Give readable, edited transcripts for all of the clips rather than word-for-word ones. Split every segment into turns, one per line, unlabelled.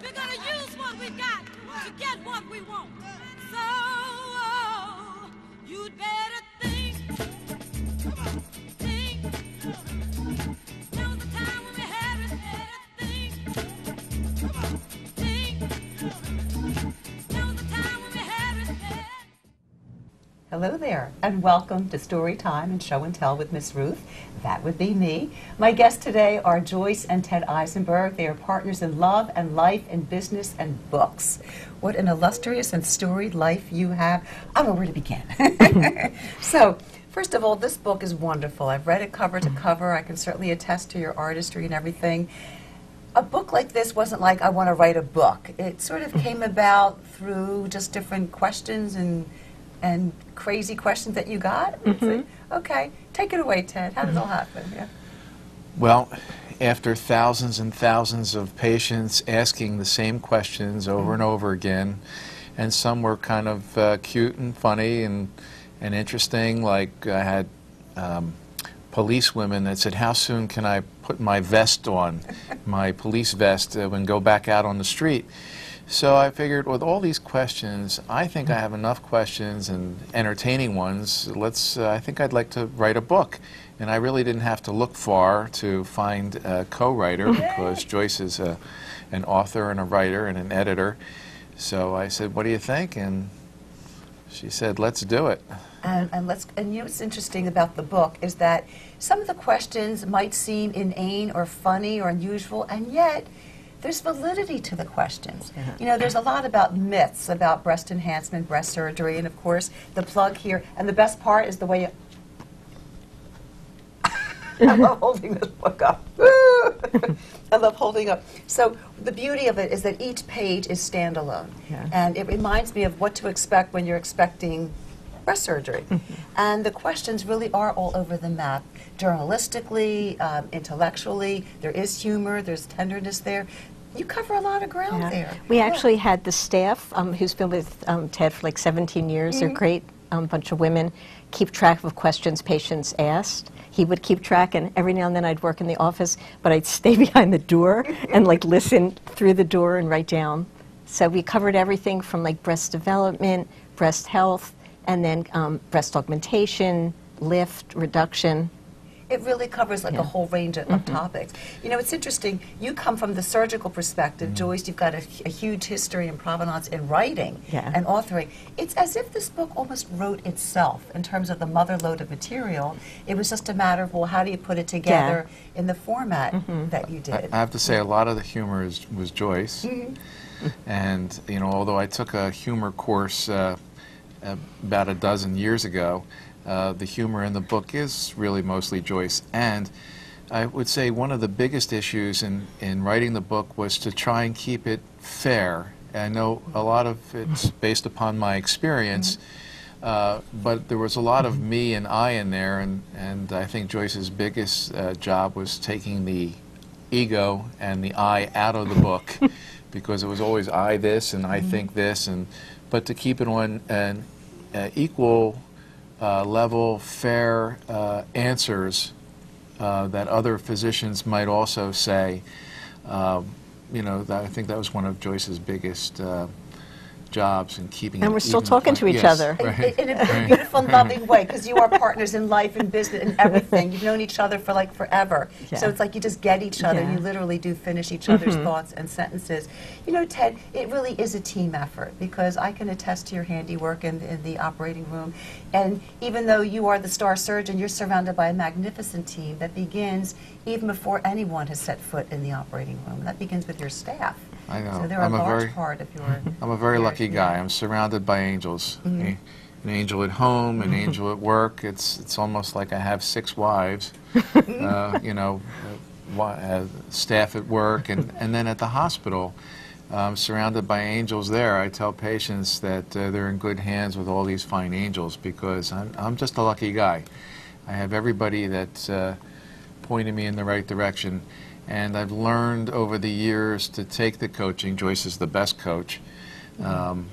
We're gonna use what we got to get what we want. So, you'd better think. Think. Now's the time when we have it. Better think. Now's the time when we have it.
Hello there, and welcome to Story Time and Show and Tell with Miss Ruth. That would be me. My guests today are Joyce and Ted Eisenberg. They are partners in love and life and business and books. What an illustrious and storied life you have. I don't know where to begin. So, first of all, this book is wonderful. I've read it cover to cover. I can certainly attest to your artistry and everything. A book like this wasn't like, I want to write a book. It sort of came about through just different questions and crazy questions that you got? Okay, take it away, Ted. How did it all happen? Yeah.
Well, after thousands and thousands of patients asking the same questions over and over again, and some were kind of cute and funny and interesting, like I had police women that said, how soon can I put my vest on, my police vest, and go back out on the street? So I figured with all these questions, I think I have enough questions and entertaining ones. I think I'd like to write a book. And I really didn't have to look far to find a co-writer because Joyce is an author and a writer and an editor. So I said, what do you think? And she said, let's do it.
And you know what's interesting about the book is that some of the questions might seem inane or funny or unusual, and yet there's validity to the questions. You know, there's a lot about myths about breast enhancement, breast surgery, and of course, the plug here. And the best part is the way you... I love holding this book up. I love holding up. So the beauty of it is that each page is standalone. And it reminds me of what to expect when you're expecting breast surgery. And the questions really are all over the map. Journalistically, intellectually, there is humor, there's tenderness there. You cover a lot of ground there.
We actually had the staff, who's been with Ted for like 17 years. They're great bunch of women, keep track of questions patients asked. He would keep track, and every now and then I'd work in the office, but I'd stay behind the door and like listen through the door and write down. So we covered everything from like breast development, breast health, and then breast augmentation, lift, reduction.
It really covers like a whole range of topics. You know, it's interesting. You come from the surgical perspective, Joyce. You've got a huge history and provenance in writing and authoring. It's as if this book almost wrote itself in terms of the mother load of material. It was just a matter of, well, how do you put it together in the format that you did?
I have to say, a lot of the humor was Joyce. And, you know, although I took a humor course about a dozen years ago, the humor in the book is really mostly Joyce. And I would say one of the biggest issues in writing the book was to try and keep it fair. I know a lot of it's based upon my experience, but there was a lot of me and I in there, and I think Joyce's biggest job was taking the ego and the I out of the book, because it was always I this and I think this, but to keep it on an equal level, fair answers that other physicians might also say. You know, I think that was one of Joyce's biggest jobs in keeping it.
And we're still talking to each other.
In a beautiful, loving way, because you are partners in life and business and everything. You've known each other for like forever. So it's like you just get each other. You literally do finish each other's thoughts and sentences. You know, Ted, it really is a team effort, because I can attest to your handiwork in the operating room. And even though you are the star surgeon, you're surrounded by a magnificent team that begins even before anyone has set foot in the operating room. That begins with your staff.
I know.
So they're a large part of your...
I'm a very lucky guy. I'm surrounded by angels. An angel at home, an angel at work. It's almost like I have 6 wives. You know, staff at work, and then at the hospital, surrounded by angels there. I tell patients that they're in good hands with all these fine angels, because I'm just a lucky guy. I have everybody that's pointing me in the right direction. And I've learned over the years to take the coaching. Joyce is the best coach on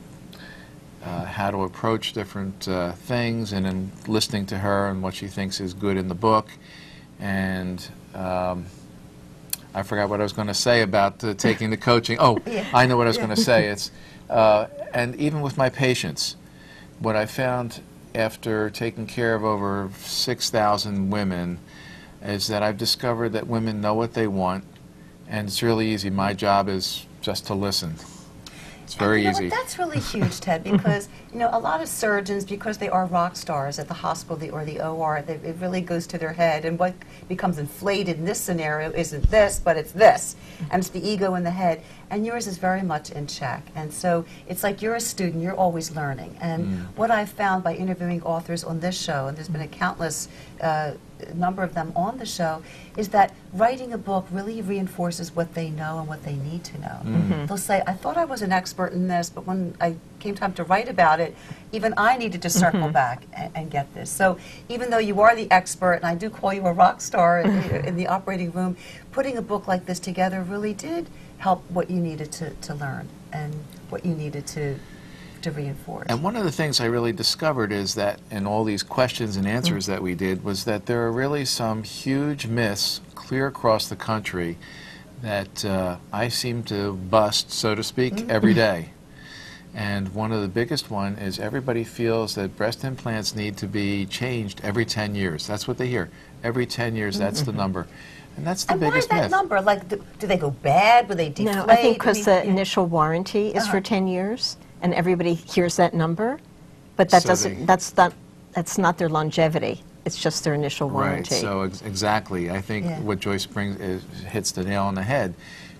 how to approach different things, and then listening to her and what she thinks is good in the book. And I forgot what I was going to say about taking the coaching. Oh, I know what I was going to say. It's and even with my patients, what I found after taking care of over 6,000 women is that I've discovered that women know what they want, and it's really easy. My job is just to listen. It's very
you know
easy.
What, that's really huge, Ted, because a lot of surgeons, because they are rock stars at the hospital or the OR, it really goes to their head, and what becomes inflated in this scenario isn't this, but it's this, and it's the ego in the head, and yours is very much in check. And so it's like you're a student, you're always learning. And what I've found by interviewing authors on this show, and there's been a countless number of them on the show, is that writing a book really reinforces what they know and what they need to know. They'll say, I thought I was an expert in this, but when I came time to write about it, even I needed to circle back and get this. So even though you are the expert, and I do call you a rock star in the operating room, putting a book like this together really did help what you needed to learn and what you needed to reinforce.
And one of the things I really discovered is that in all these questions and answers that we did was that there are really some huge myths clear across the country that I seem to bust, so to speak, every day. And one of the biggest one is everybody feels that breast implants need to be changed every 10 years. That's what they hear. Every 10 years, that's the number. And that's the biggest myth.
Why is that number? Like, do they go bad? Will they deflate?
No, I think because the initial warranty is for 10 years, and everybody hears that number, but that
So
doesn't. That's not their longevity. It's just their initial warranty.
Right. So exactly, I think what Joyce brings hits the nail on the head.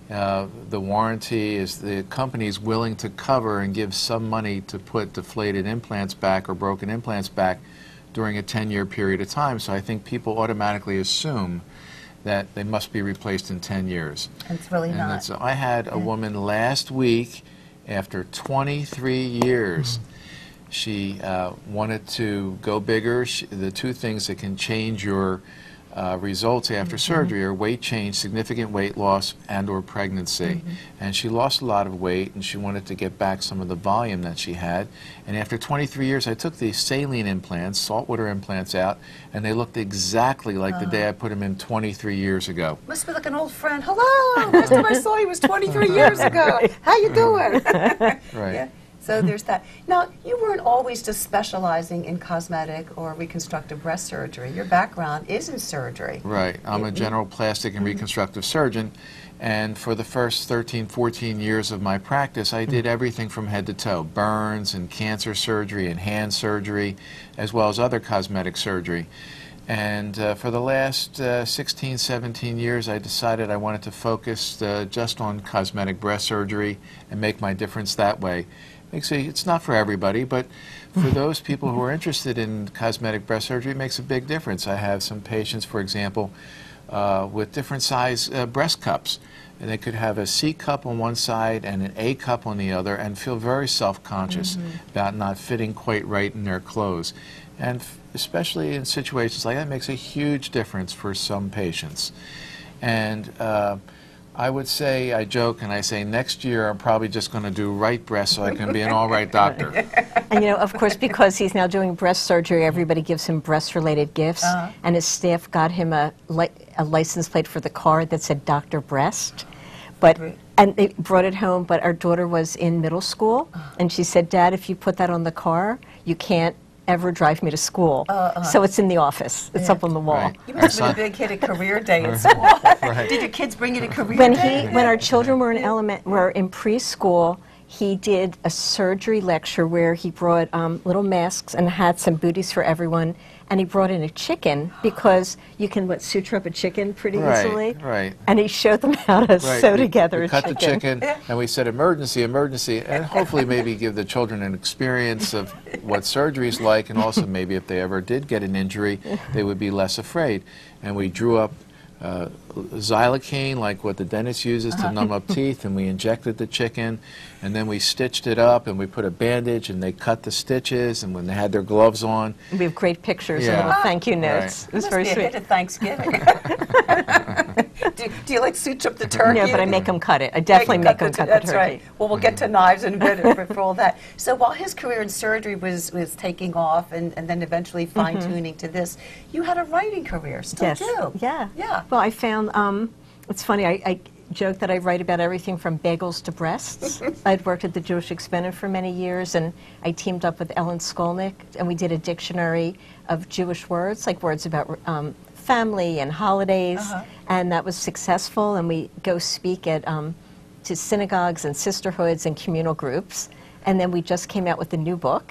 The warranty is the company's willing to cover and give some money to put deflated implants back or broken implants back during a 10-year period of time. So I think people automatically assume that they must be replaced in 10 years.
And it's really not.
So I had a woman last week, after 23 years, she wanted to go bigger. The two things that can change your results after surgery are weight change, significant weight loss, and or pregnancy. And she lost a lot of weight, and she wanted to get back some of the volume that she had. And after 23 years, I took these saline implants, saltwater implants out, and they looked exactly like the day I put them in 23 years ago.
Must be like an old friend. Hello, last time I saw you was 23 years ago. How you doing?
Right.
Yeah. So there's that. Now, you weren't always just specializing in cosmetic or reconstructive breast surgery. Your background is in surgery.
Right. I'm a general plastic and reconstructive surgeon, and for the first 13, 14 years of my practice, I did everything from head to toe, burns and cancer surgery and hand surgery, as well as other cosmetic surgery. And for the last 16, 17 years, I decided I wanted to focus just on cosmetic breast surgery and make my difference that way. It's not for everybody, but for those people who are interested in cosmetic breast surgery, it makes a big difference. I have some patients, for example, with different size breast cups. And they could have a C cup on one side and an A cup on the other and feel very self-conscious about not fitting quite right in their clothes. And especially in situations like that, it makes a huge difference for some patients. And I would say, I joke and I say, next year I'm probably just going to do right breast so I can be an all right doctor.
And of course, because he's now doing breast surgery, everybody gives him breast-related gifts, and his staff got him a license plate for the car that said Dr. Breast. And they brought it home, but our daughter was in middle school, and she said, Dad, if you put that on the car, you can't ever drive me to school. So it's in the office. It's up on the wall.
Right.
You must have been a big hit at career day at school. Did your kids bring you to career day?
When our children were in preschool, he did a surgery lecture where he brought little masks and hats and booties for everyone, and he brought in a chicken because you can suture up a chicken pretty easily.
Right.
And he showed them how to sew together a chicken.
We cut the chicken, and we said, emergency, emergency, and hopefully maybe give the children an experience of what surgery is like, and also maybe if they ever did get an injury, they would be less afraid. And we drew up xylocaine, like what the dentist uses to numb up teeth, and we injected the chicken, and then we stitched it up, and we put a bandage, and they cut the stitches, and when they had their gloves on.
We have great pictures and little thank you notes.
Right.
It was very sweet.
It must be a hit at Thanksgiving. do you like suture up the turkey?
No, but I make them cut it. I definitely make them cut the turkey.
That's right. Well, we'll get to knives in a bit for all that. So while his career in surgery was taking off and then eventually fine-tuning to this, you had a writing career, still do.
Yeah.
Yeah.
Well, I found It's funny, I joke that I write about everything from bagels to breasts. I'd worked at the Jewish Experiment for many years, and I teamed up with Ellen Skolnick, and we did a dictionary of Jewish words, like words about family and holidays, and that was successful, and we go speak at to synagogues and sisterhoods and communal groups, and then we just came out with a new book,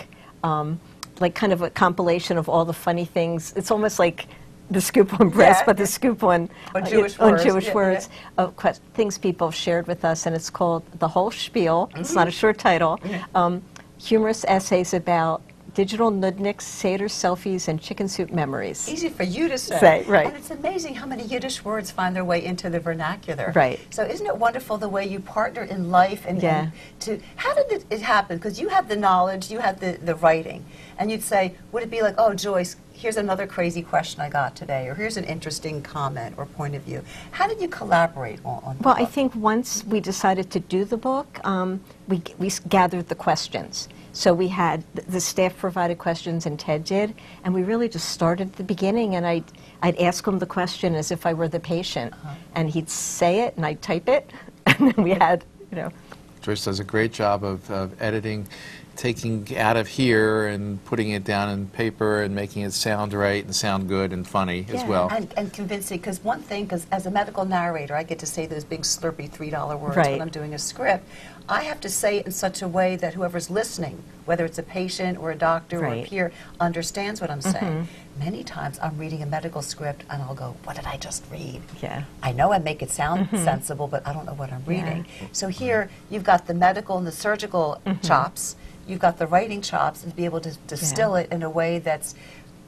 like kind of a compilation of all the funny things. It's almost like the scoop on breast, but the scoop on
Jewish
words, of things people have shared with us, and it's called The Whole Spiel. It's not a short title. Humorous essays about digital nudniks, Seder selfies, and chicken soup memories.
Easy for you to say.
Right.
And it's amazing how many Yiddish words find their way into the vernacular.
Right.
So isn't it wonderful the way you partner in life and to, how did it happen? Because you had the knowledge, you had the writing, and you'd say, would it be like, oh, Joyce, here's another crazy question I got today, or here's an interesting comment or point of view. How did you collaborate on the
Well,
book?
I think once we decided to do the book, we gathered the questions. So we had, the staff provided questions and Ted did, and we really just started at the beginning, and I'd ask him the question as if I were the patient, and he'd say it, and I'd type it, and then we had, you know.
Joyce does a great job of editing, taking out of here and putting it down in paper and making it sound right and sound good and funny as well.
And convincing, because one thing, because as a medical narrator, I get to say those big slurpy $3 words
Right.
when I'm doing a script. I have to say it in such a way that whoever's listening, whether it's a patient or a doctor or a
Right.
peer, understands what I'm saying. Many times I'm reading a medical script and I'll go, what did I just read?
Yeah.
I know I make it sound sensible, but I don't know what I'm reading. So here you've got the medical and the surgical chops, you've got the writing chops, and to be able to distill it in a way that's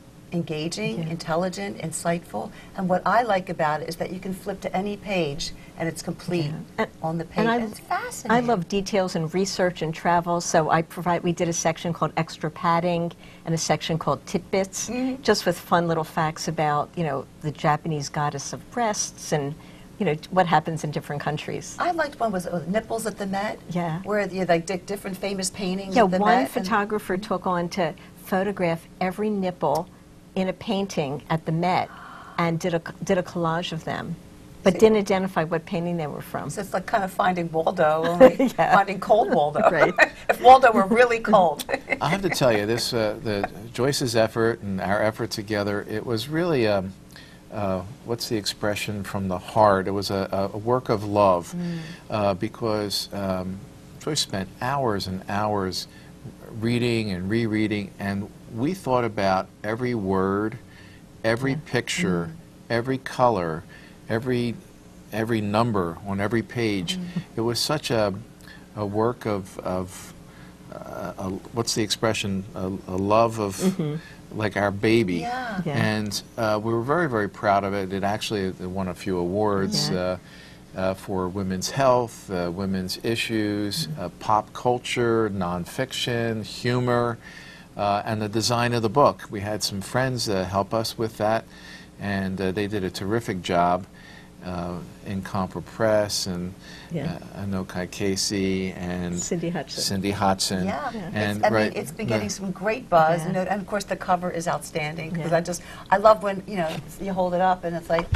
engaging, intelligent, insightful. And what I like about it is that you can flip to any page and it's complete on the page.
And
It's fascinating.
I love details and research and travel, so we did a section called Extra Padding and a section called Tidbits, just with fun little facts about, you know, the Japanese goddess of breasts and, you know, what happens in different countries.
I liked one was Nipples at the Met.
Yeah.
Where you had like different famous paintings
Yeah,
of the
one
Met.
photographer took on to photograph every nipple in a painting at the Met and did a collage of them, but didn't identify what painting they were from.
So it's like kind of finding Waldo, only finding cold Waldo.
Right.
If Waldo were really cold.
I have to tell you, this the Joyce's effort and our effort together, it was really what's the expression, from the heart. It was a work of love because Joyce spent hours and hours reading and rereading, and we thought about every word, every picture, every color, every number on every page. It was such a work of what's the expression, a love of like our baby.
Yeah.
Yeah.
And we were very, very proud of it. It actually won a few awards for women's health, women's issues, pop culture, nonfiction, humor, and the design of the book. We had some friends help us with that, and they did a terrific job in Compra Press, and Anokai Casey and
Cindy Hudson.
Yeah,
And
I mean, it's been getting some great buzz, and of course the cover is outstanding because I love when you hold it up and it's like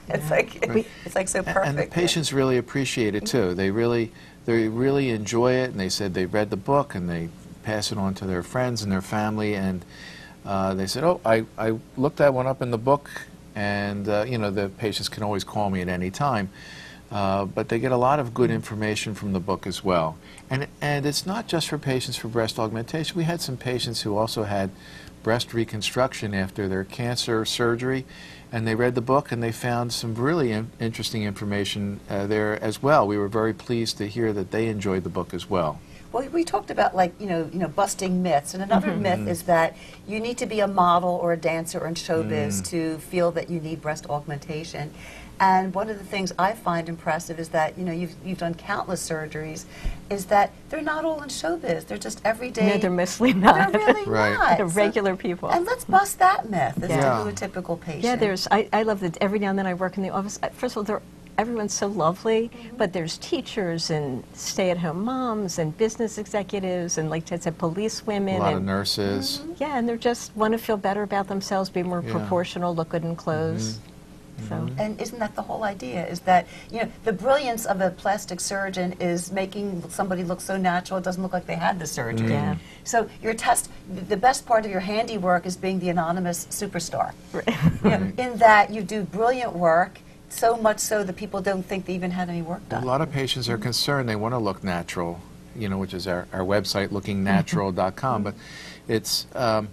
it's like so perfect.
And the patients really appreciate it too. They really enjoy it, and they said they read the book and they pass it on to their friends and their family, and they said, oh, I looked that one up in the book, and the patients can always call me at any time, but they get a lot of good information from the book as well. And it's not just for patients for breast augmentation. We had some patients who also had breast reconstruction after their cancer surgery, and they read the book and they found some really interesting information there as well. We were very pleased to hear that they enjoyed the book as well.
Well, we talked about busting myths, and another myth is that you need to be a model or a dancer or in showbiz to feel that you need breast augmentation. And one of the things I find impressive is that you've done countless surgeries, is that they're not all in showbiz. They're just everyday.
No, they're mostly not.
They're really
Right.
not.
They're regular people.
And let's bust that myth as
Yeah.
to a typical patient.
Yeah, I love that every now and then I work in the office. First of all, everyone's so lovely, but there's teachers and stay-at-home moms and business executives and, like Ted said, police women.
A lot of
and
nurses.
yeah, and they just want to feel better about themselves, be more proportional, look good in clothes. So.
And isn't that the whole idea? Is that, you know, the brilliance of a plastic surgeon is making somebody look so natural it doesn't look like they had the surgery.
Yeah.
So your the best part of your handiwork is being the anonymous superstar. You know, in that you do brilliant work, so much so that people don't think they even had any work
A
done.
lot of patients are concerned. They want to look natural, you know, which is our website, lookingnatural.com. But it's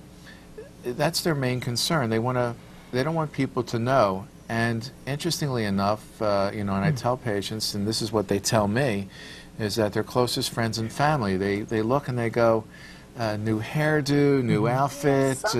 that's their main concern. They don't want people to know. And interestingly enough, you know, and I tell patients, and this is what they tell me, is that their closest friends and family, they look and they go, new hairdo, new outfit,
It's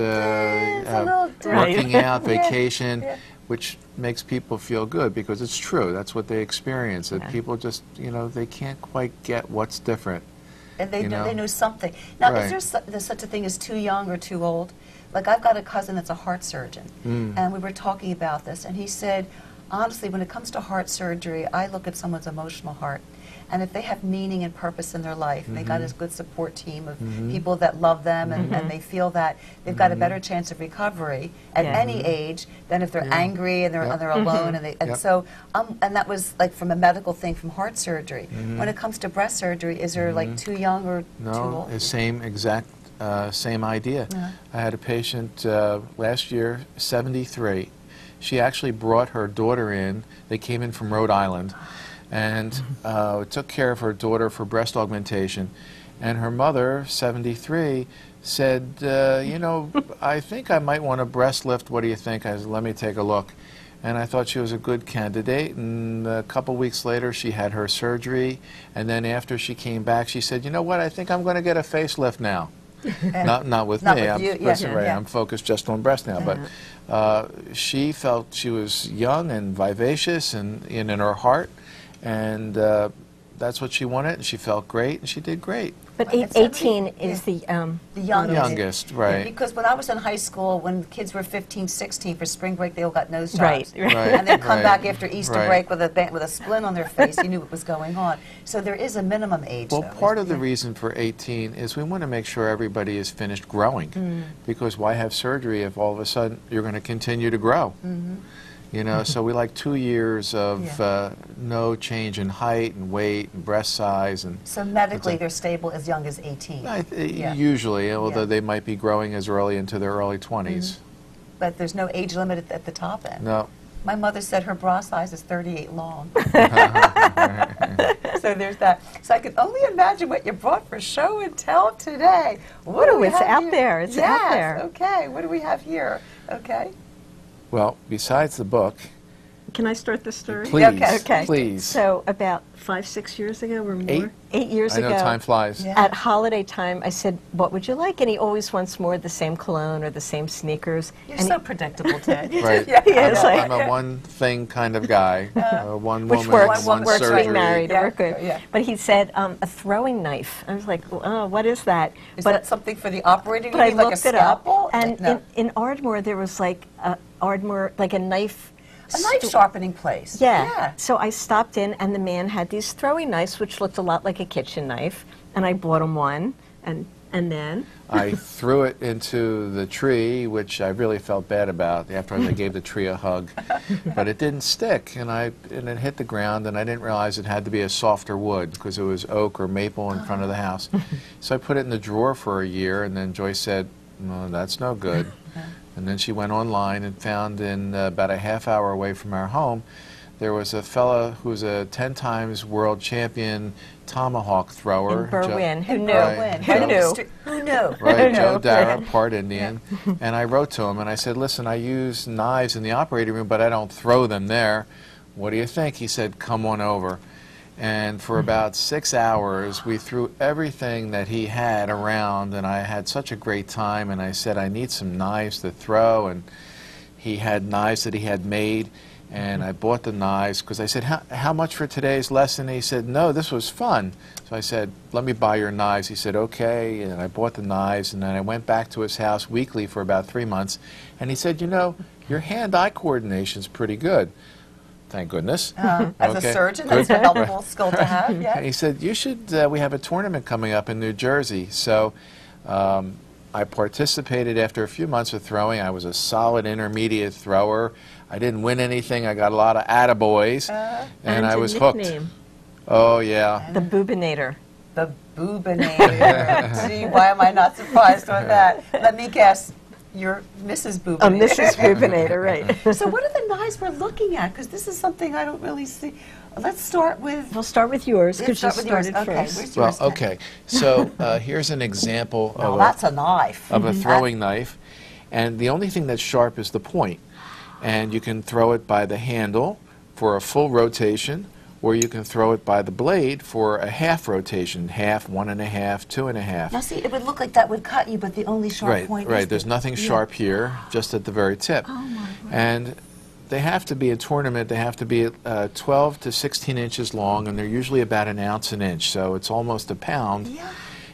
a little different.
working out,
Yeah,
vacation,
yeah.
which makes people feel good because it's true. That's what they experience. That
Yeah.
people just, you know, they can't quite get what's different.
And they
You
know,
know?
they know something. Now,
Right.
is there's such a thing as too young or too old? Like, I've got a cousin that's a heart surgeon, and we were talking about this, and he said, honestly, when it comes to heart surgery, I look at someone's emotional heart. And if they have meaning and purpose in their life, and they got a good support team of people that love them, and they feel that they've got a better chance of recovery at
Yeah.
any age than if they're angry and they're,
Yep.
and they're alone. And,
Yep.
so, and that was like from a medical thing from heart surgery. When it comes to breast surgery, is there like too young or too
No,
old?
the same exact, same idea.
Yeah.
I had a patient last year, 73. She actually brought her daughter in. They came in from Rhode Island and took care of her daughter for breast augmentation. And her mother, 73, said, you know, I think I might want a breast lift. What do you think? I said, let me take a look. And I thought she was a good candidate. And a couple weeks later, she had her surgery. And then after she came back, she said, you know what? I think I'm going to get a facelift now. Not with
Not
me.
with
I'm,
you, yeah,
listen, right,
yeah.
I'm focused just on breast now. But she felt she was young and vivacious and in her heart. And that's what she wanted. And she felt great. And she did great.
But
It's
18
every-
is the
The youngest.
Youngest, right.
Because when I was in high school, when kids were 15, 16 for spring break, they all got nose jobs.
Right, right.
Right,
And they'd come
right,
back after Easter
right.
break with a splint on their face. You knew what was going on. So there is a minimum age.
Well,
though,
part of the
isn't there?
reason for 18 is we want to make sure everybody is finished growing. Because why have surgery if all of a sudden you're going to continue to grow? You know, so we like 2 years of no change in height and weight and breast size. And
So medically, they're stable as young as 18. Yeah.
usually, although
Yeah.
they might be growing as early into their early 20s.
But there's no age limit at the top end.
No.
My mother said her bra size is 38 long. So there's that. So I can only imagine what you brought for show and tell today. What do
Ooh,
we
it's
have
out
here?
there. It's out
Yes,
there.
Okay. What do we have here? Okay.
Well, besides the book,
Can I start the story?
please,
Okay.
Okay.
please.
So about 5, 6 years ago or more?
8?
8 years
I know
ago.
time flies.
Yeah.
At holiday time, I said, what would you like? And he always wants more of the same cologne or the same sneakers.
You're
and
so predictable, Ted.
Right.
Yeah,
He is like-
I'm a one thing kind of guy. One
which
woman,
works,
one
works
surgery.
being married,
Yeah,
work good.
yeah.
But he said, a throwing knife. I was like, oh, what is that?
Is
but
that something for the operating
but
room,
I
like a
looked it up,
scalpel?
and
No.
in Ardmore there was like Ardmore, like a knife.
A knife sharpening place.
Yeah. So I stopped in, and the man had these throwing knives, which looked a lot like a kitchen knife, and I bought him one, and then.
I threw it into the tree, which I really felt bad about. Afterwards, I gave the tree a hug, but it didn't stick, and it hit the ground, and I didn't realize it had to be a softer wood because it was oak or maple in front of the house. So I put it in the drawer for a year, and then Joyce said, "No, that's no good." And then she went online and found in about a half hour away from our home, there was a fella who's a 10 times world champion tomahawk thrower.
In Berwyn. Who
In
knew?
Berwyn.
Who
Right on the
knew?
street. Who knew?
Right, Joe
know.
Dara, part Indian. And I wrote to him and I said, listen, I use knives in the operating room, but I don't throw them there. What do you think? He said, come on over. And for about 6 hours, we threw everything that he had around, and I had such a great time, and I said, I need some knives to throw, and he had knives that he had made, and I bought the knives, because I said, how much for today's lesson? And he said, no, this was fun. So I said, let me buy your knives. He said, okay, and I bought the knives, and then I went back to his house weekly for about 3 months, and he said, you know, your hand-eye coordination's pretty good. Thank goodness.
As
Okay.
a surgeon,
Good.
that's a helpful skill to have.
And
Yeah.
he said, you should, we have a tournament coming up in New Jersey. So I participated after a few months of throwing. I was a solid intermediate thrower. I didn't win anything. I got a lot of attaboys, and I
a
was hooked.
nickname,
Oh, yeah.
the Boobinator.
The Boobinator. Gee, why am I not surprised with that? Let me guess. You're Mrs. Boobinator.
Oh, Mrs. Boobinator, right.
So what are the knives we're looking at? Because this is something I don't really see. Let's start with...
We'll start with yours,
Let's
because you
start with yours.
started
Okay,
first.
where's
Well,
yours, Ted?
okay. So here's an example
Now
of
that's a knife.
of a throwing knife, and the only thing that's sharp is the point. And you can throw it by the handle for a full rotation, or you can throw it by the blade for a half rotation, half, 1.5, 2.5.
Now see, it would look like that would cut you, but the only sharp
Right,
point is
right. There's nothing sharp here, just at the very tip.
Oh my word.
And they have to be a tournament. They have to be 12 to 16 inches long, and they're usually about 1 ounce an inch, so it's almost a pound.
Yeah.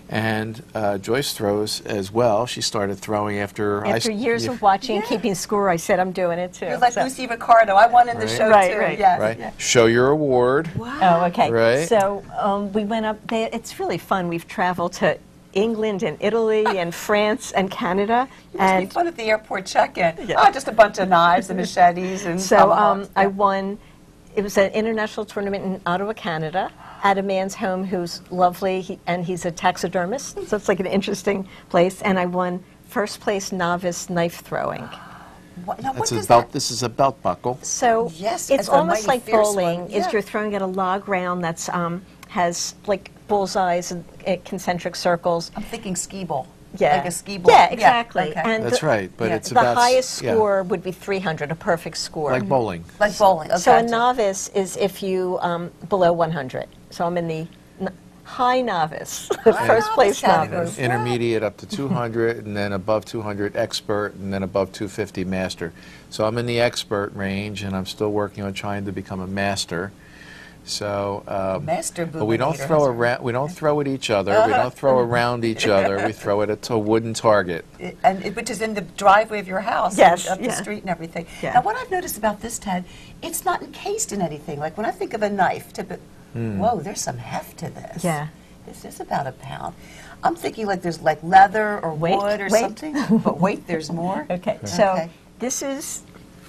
And Joyce throws as well. She started throwing after
After years of watching and keeping score, I said, I'm doing it too.
You're like
So-
Lucy Ricardo. I won in the
Right.
show
Right,
too.
right.
Yes,
right.
yeah.
Show your award.
Oh, okay.
Right.
So we went up there. It's really fun. We've traveled to England and Italy and France and Canada.
It must be
And
fun at the airport check-in.
Yeah.
Oh, just a bunch of knives and machetes and
so
tomahawks.
I won. It was an international tournament in Ottawa, Canada, at a man's home who's lovely, and he's a taxidermist, so it's like an interesting place. And I won first place novice knife throwing.
What, now, what
That's a
does
belt.
that...
This is a belt buckle.
So
Yes,
it's
it's a
almost
mighty
like
fierce
bowling.
one.
Is
Yeah.
you're throwing at a log round that's has like bullseyes and concentric circles.
I'm thinking skee ball.
Yeah.
Like a skee ball.
Yeah, exactly.
okay.
And
That's right, but
yeah.
it's
the
about
highest
yeah,
score would be 300, a perfect score.
like bowling.
Like bowling. Okay.
So a novice is if you below 100. So I'm in the high novice, the first place
novice
novice.
category.
Intermediate up to 200, and then above 200 expert, and then above 250 master. So I'm in the expert range, and I'm still working on trying to become a master. So,
Master
but we don't
Boobinator.
throw around. We don't throw at each other. We don't throw around each other. We throw it at a wooden target.
Which is in the driveway of your house.
Yes,
and up the
yeah.
street and everything.
Yeah.
Now, what I've noticed about this, Ted, it's not encased in anything. Like when I think of a knife, whoa, there's some heft to this.
Yeah.
This is about a pound. I'm thinking like there's like leather or
Wait,
wood or
wait.
something. But wait, there's more.
Okay, so
Okay.
this is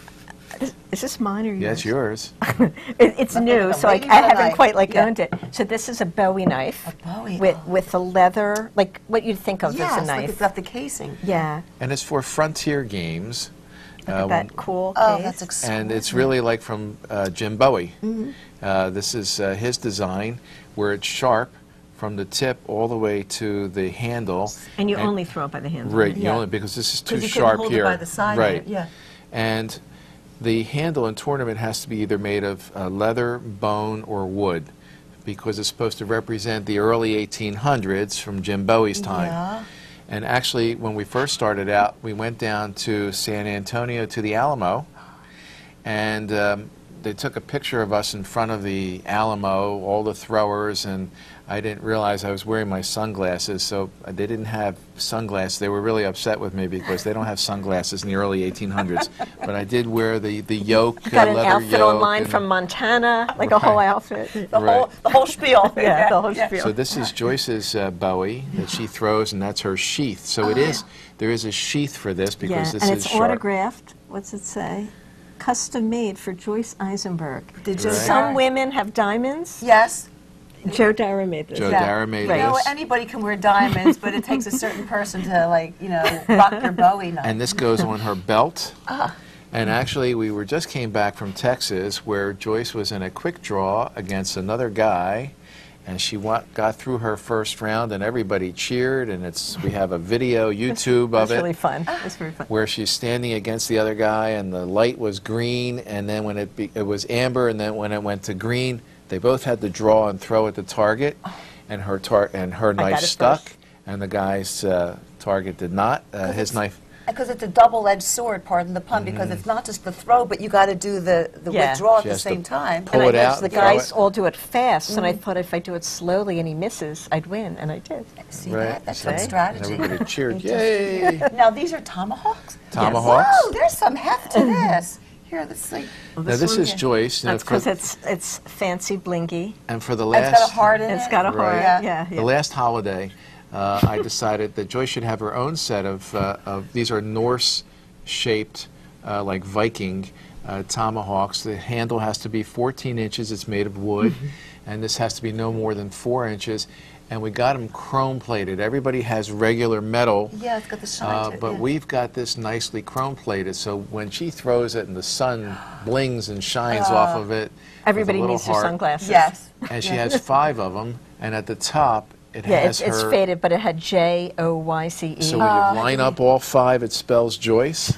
this mine or yours?
Yeah, it's yours.
It's
Nothing
new,
but a
so I
lady with a
haven't
knife.
quite like
Yeah.
owned it. So this is a Bowie knife.
A Bowie,
with
oh.
with the leather, like what you'd think of
Yes,
as a
like
knife.
it's got the casing.
Yeah,
And it's for frontier games.
look at that cool
Oh,
case.
that's exquisite.
And it's really like from Jim Bowie. This is his design, where it's sharp from the tip all the way to the handle.
And you only throw it by the handle.
Right, you
Yeah.
only because this is too
'Cause you couldn't
sharp
hold it
here.
by the side of
right.
it, yeah.
And the handle in tournament has to be either made of leather, bone, or wood, because it's supposed to represent the early 1800s from Jim Bowie's time.
Yeah.
And actually, when we first started out, we went down to San Antonio to the Alamo, and they took a picture of us in front of the Alamo, all the throwers, and I didn't realize I was wearing my sunglasses, so they didn't have sunglasses. They were really upset with me because they don't have sunglasses in the early 1800s. But I did wear the yoke,
You got an
leather
outfit
yoke.
online
and-
from Montana, like a whole
Right.
outfit.
The whole spiel.
Yeah, the whole spiel.
So this is Joyce's Bowie that she throws, and that's her sheath. So there is a sheath for this because
Yeah,
this
and
is
it's
sharp.
autographed. What's it say? Custom made for Joyce Eisenberg.
Did you
Right.
Some women have diamonds.
Yes.
Joe Dara made this.
Joe
Yeah.
Dara made
Right.
You know,
this.
anybody can wear diamonds, but it takes a certain person to, like, rock your Bowie knife.
And this goes on her belt. And actually, we just came back from Texas, where Joyce was in a quick draw against another guy, and she got through her first round, and everybody cheered. And we have a video, YouTube of
It's really
it,
fun. It's very fun.
where she's standing against the other guy, and the light was green, and then when it was amber, and then when it went to green, they both had to draw and throw at the target, and her
got
knife
it
stuck,
first.
and the guy's target did not. His knife.
Because it's a double-edged sword, pardon the pun, because it's not just the throw, but you got to do the
Yeah.
withdraw at
She
the
has to
same time.
pull
And
it
I
out
noticed the
and throw
guys
it.
all do it fast, and I thought if I do it slowly and he misses, I'd win, and I did.
See
Right.
that? That's
See?
some
And
strategy.
everybody cheered, yay!
Now, these are tomahawks?
Tomahawks.
Whoa, there's some heft to this. Here, let's see.
Now this is Joyce.
That's because it's fancy blingy.
And for the
It's
last,
got a heart in it.
It's got a heart.
Right.
Yeah.
the last holiday, I decided that Joyce should have her own set of these are Norse-shaped, like Viking tomahawks. The handle has to be 14 inches. It's made of wood, and this has to be no more than 4 inches. And we got them chrome plated. Everybody has regular metal.
Yeah, it's got the shine to it.
But
yeah.
we've got this nicely chrome plated, so when she throws it and the sun blings and shines off of it,
Everybody
with a little
needs their
heart,
sunglasses.
Yes.
and she has 5 of them, and at the top it
Yeah,
has
it's
her.
faded, but it had Joyce.
So when you line up all 5, it spells Joyce.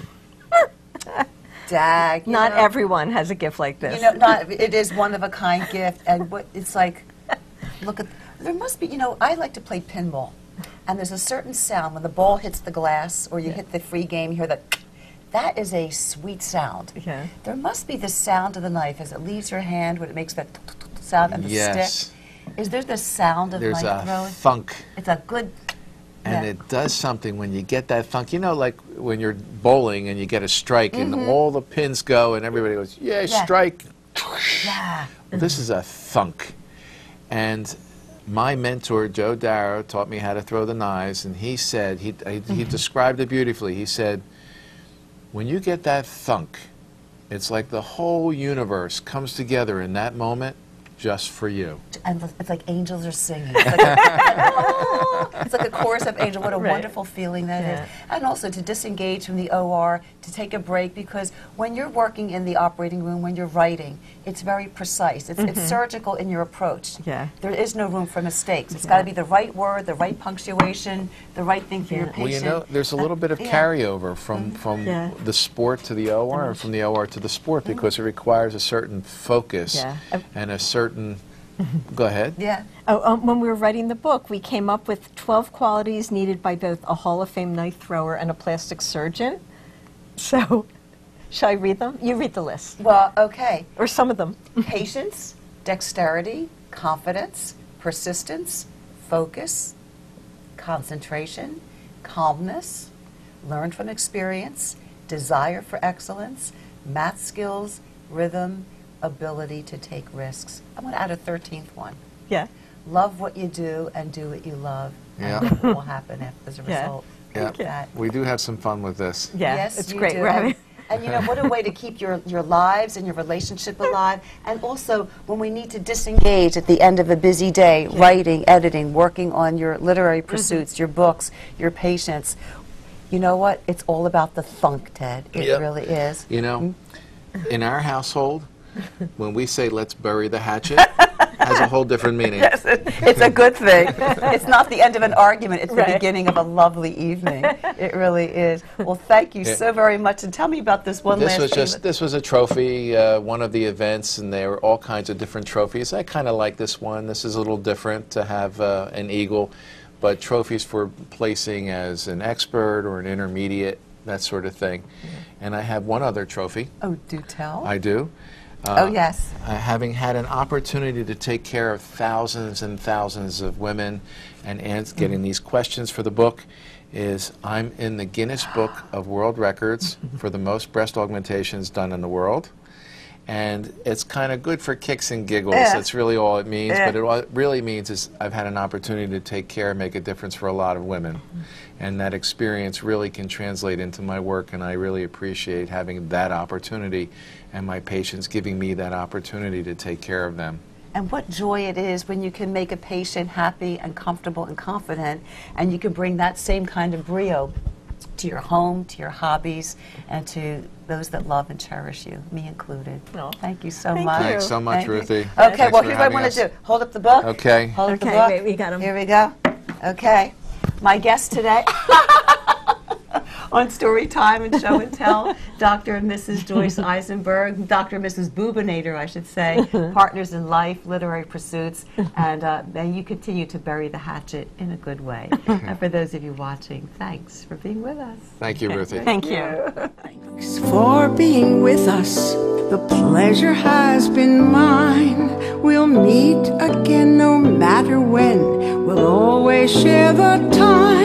Dag. you
Not
know.
everyone has a gift like this.
You know, it is one of a kind gift, and what it's like. Look at there must be. You know, I like to play pinball, and there's a certain sound when the ball hits the glass or you hit the free game. You hear that. That is a sweet sound.
Yeah.
There must be the sound of the knife as it leaves your hand when it makes that sound and the
Yes.
stick. Is there the sound of
There's
knife
a
throwing?
thunk,
It's a good.
and
yeah.
it does something when you get that thunk. You know, like when you're bowling and you get a strike, and all the pins go, and everybody goes, "Yeah,
Yeah.
strike."
Yeah.
Well, this is a thunk. And my mentor, Joe Darrow, taught me how to throw the knives, and he said, he described it beautifully. He said, when you get that thunk, it's like the whole universe comes together in that moment just for you.
And it's like angels are singing. It's like it's like a chorus of angels. What a
Right.
wonderful feeling that
Yeah.
is. And also to disengage from the OR, to take a break, because when you're working in the operating room, when you're writing, it's very precise. It's surgical in your approach.
Yeah.
There is no room for mistakes. It's got to be the right word, the right punctuation, the right thing for your
Yeah.
patient.
Well, you know, there's a little bit of
yeah.
carryover from
Yeah.
the sport to the OR, and from the OR to the sport, because it requires a certain focus
Yeah.
and a certain. Go ahead.
Yeah.
When we were writing the book, we came up with 12 qualities needed by both a Hall of Fame knife thrower and a plastic surgeon. So, shall I read them? You read the list.
Well, okay.
Or some of them.
Patience, dexterity, confidence, persistence, focus, concentration, calmness, learn from experience, desire for excellence, math skills, rhythm, ability to take risks. I'm going to add a 13th one.
Yeah.
Love what you do and do what you love.
Yeah.
And what will happen as a
Yeah.
result.
Yeah.
of that.
We do have some fun with this.
Yeah.
Yes,
it's
you
great.
do.
We're having.
And you know, what a way to keep your lives and your relationship alive. And also, when we need to disengage at the end of a busy day, writing, editing, working on your literary pursuits, your books, your patients, you know what? It's all about the thunk, Ted. It
Yep.
really is.
You know, in our household, when we say let's bury the hatchet, has a whole different meaning.
Yes, it's a good thing. It's not the end of an argument. It's the
Right.
beginning of a lovely evening. It really is. Well, thank you
Yeah.
so very much. And tell me about this one
This
last
was
thing.
just this was a trophy, one of the events, and there were all kinds of different trophies. I kind of like this one. This is a little different to have an eagle, but trophies for placing as an expert or an intermediate, that sort of thing. And I have one other trophy.
Oh, do tell.
I do.
Oh, yes.
Having had an opportunity to take care of thousands and thousands of women and getting these questions for the book, is I'm in the Guinness Book of World Records for the most breast augmentations done in the world. And it's kind of good for kicks and giggles.
Yeah.
That's really all it means.
Yeah.
But what it really means is I've had an opportunity to take care and make a difference for a lot of women. And that experience really can translate into my work, and I really appreciate having that opportunity and my patients giving me that opportunity to take care of them.
And what joy it is when you can make a patient happy and comfortable and confident, and you can bring that same kind of brio to your home, to your hobbies, and to those that love and cherish you, me included.
Oh.
Thank you so
Thank
much.
you.
Thanks so much,
Thank you.
Ruthie.
Okay,
Thanks
well,
for
here's what I
having
want
us.
to do. Hold up the book.
Okay.
Hold up the
Okay,
book.
wait, we got 'em.
Here we go. Okay. My guest today on Story Time and Show and Tell, Dr. and Mrs. Joyce Eisenberg, Dr. and Mrs. Bubinator, I should say, partners in life, literary pursuits, and may you continue to bury the hatchet in a good way. And for those of you watching, thanks for being with us.
Thank you, Ruthie.
Thank you.
Thanks for being with us. The pleasure has been mine. We'll meet again no matter when. We'll always share the time.